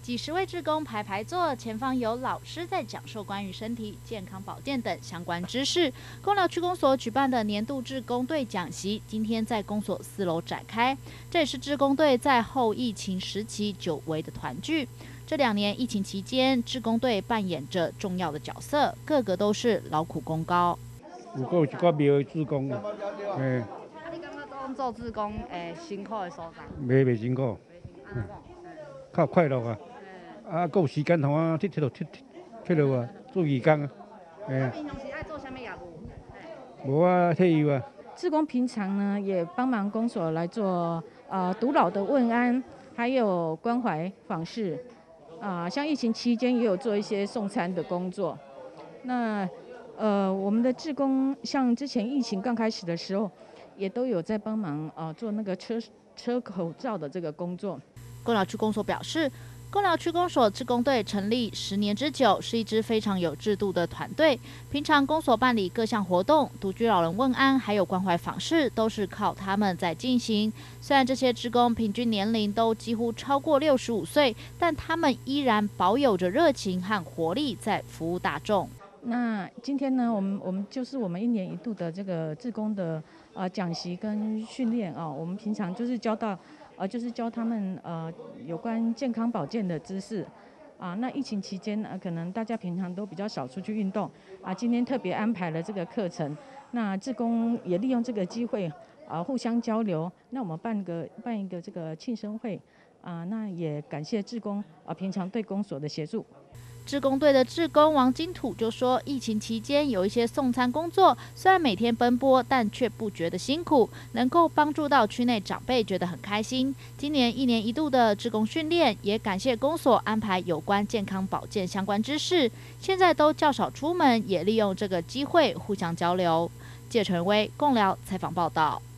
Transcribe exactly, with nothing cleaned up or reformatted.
几十位志工排排坐，前方有老师在讲授关于身体健康保健等相关知识。贡寮区公所举办的年度志工队讲习，今天在公所四楼展开。这也是志工队在后疫情时期久违的团聚。这两年疫情期间，志工队扮演着重要的角色，个个都是劳苦功高。 有个有一寡庙的志工，诶。 啊，你感觉讲做志工诶辛苦的所在？ 袂袂辛苦， 嗯， 较快乐啊！啊，还有时间互我佚佚佗佚佚佗啊，做义工啊， 哎。平常是爱做啥物业务？ 无啊，退休啊。 志工平常呢也帮忙公所来做呃独老的问安，还有关怀访视。啊、呃，像疫情期间也有做一些送餐的工作。那呃，我们的志工像之前疫情刚开始的时候，也都有在帮忙啊、呃、做那个车车口罩的这个工作。 贡寮区公所表示，贡寮区公所志工队成立十年之久，是一支非常有制度的团队。平常公所办理各项活动，独居老人问安，还有关怀访视，都是靠他们在进行。虽然这些志工平均年龄都几乎超过六十五岁，但他们依然保有着热情和活力，在服务大众。 那今天呢，我们我们就是我们一年一度的这个志工的呃讲习跟训练啊，我们平常就是教到。呃，就是教他们呃有关健康保健的知识啊。那疫情期间呃，可能大家平常都比较少出去运动啊，今天特别安排了这个课程。那志工也利用这个机会啊，互相交流。那我们办个办一个这个庆生会啊，那也感谢志工啊平常对公所的协助。 志工队的志工王金土就说，疫情期间有一些送餐工作，虽然每天奔波，但却不觉得辛苦，能够帮助到区内长辈，觉得很开心。今年一年一度的志工训练，也感谢公所安排有关健康保健相关知识，现在都较少出门，也利用这个机会互相交流。谢晨威贡寮采访报道。